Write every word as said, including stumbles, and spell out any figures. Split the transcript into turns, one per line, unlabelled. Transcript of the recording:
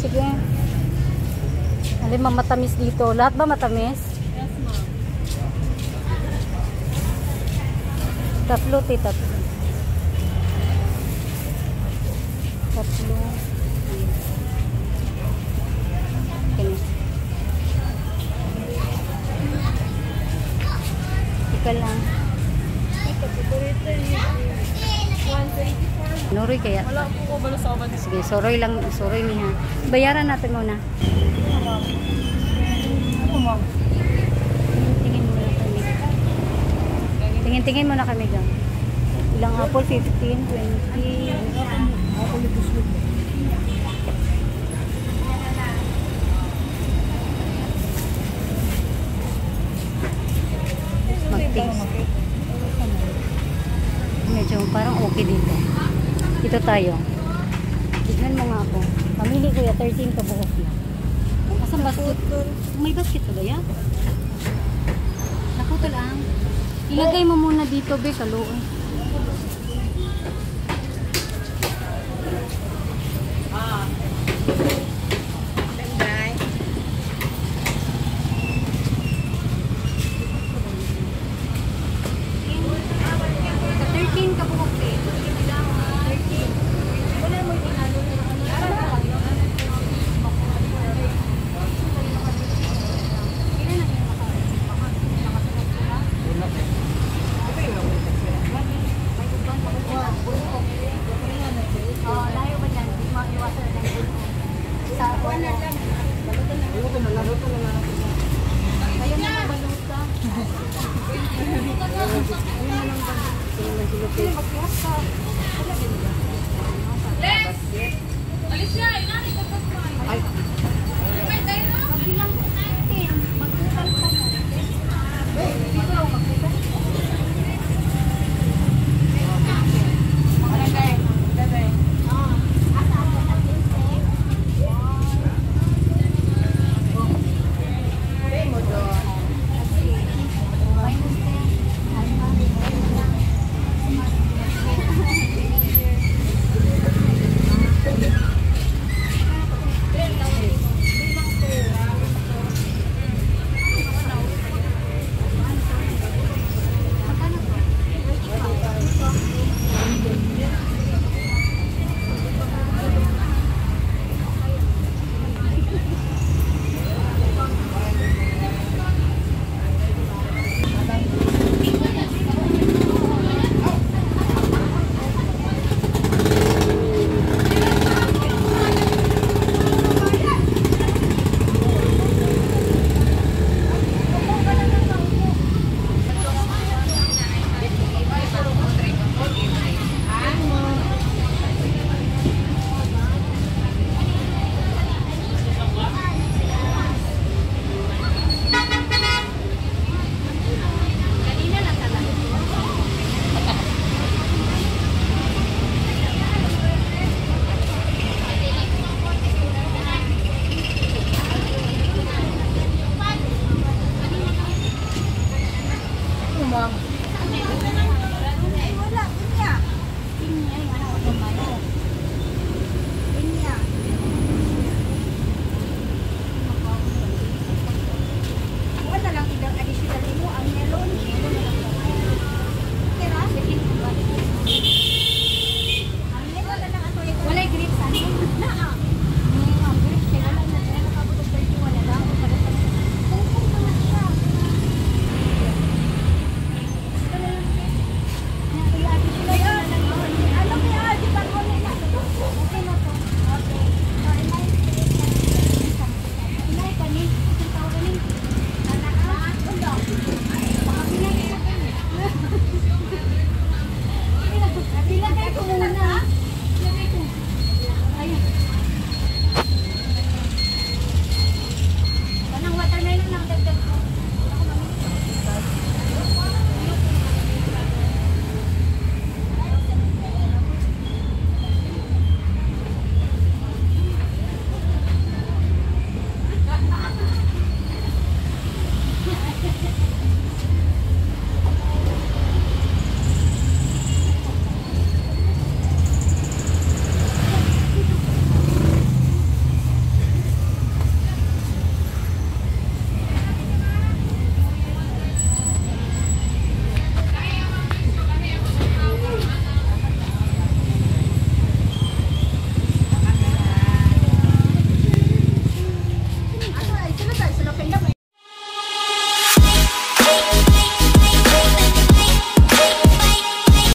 sige. Alin ma matamis dito? Lahat ba matamis?
Yes, ma'am.
Tatlo, te, tatlo. Tatlo. Okay. Ika lang.
Ito, paborito yung one twenty-four.
Noroy kaya?
Wala po ko bala sa oven.
Sige, soroy lang. Soroy niya. Bayaran natin muna.
Ano, ma'am?
Tingin muna kami. Tingin-tingin muna kami dyan. Ilang apple? fifteen, twenty.
Apple ito sweet.
Mag-taste. Medyo parang okay dito. Dito tayo. Tignan mo nga ako. Pamili ko ya, thirteen kabuhok na. Asan basket? May basket ba yan? Naku lang. Ilagay mo muna dito, be, kaluoy.
Ah.
thirteen kabuhok, be. thirteen. Wala mo yung tinalo. Oh, layo ba dyan? Hindi maiwasan na yung sa buwan na lang. Balutan na lang. Balutan na lang. Ayun na lang baluta. Ayun na lang baluta. Ayun na lang baluta.